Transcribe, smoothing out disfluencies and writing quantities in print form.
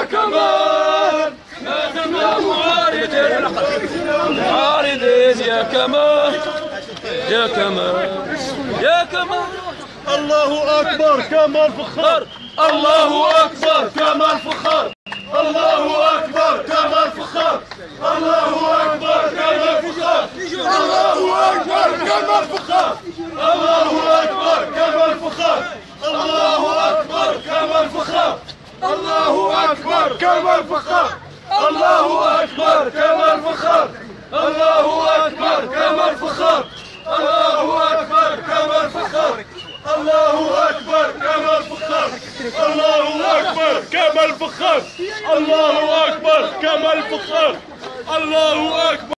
كمال يا كمال معارضين يا كمال يا كمال يا كمال. الله أكبر كمال فخار، الله أكبر كمال فخار، الله أكبر كمال فخار، الله أكبر كمال فخار، الله أكبر كمال فخار، الله أكبر كمال فخار، الله أكبر كمال فخار، الله أكبر كمال فخار، الله أكبر كمال فخار، الله أكبر كمال فخار، الله أكبر كمال فخار، الله أكبر كمال فخار، الله أكبر كمال فخار، الله أكبر كمال فخار، الله أكبر.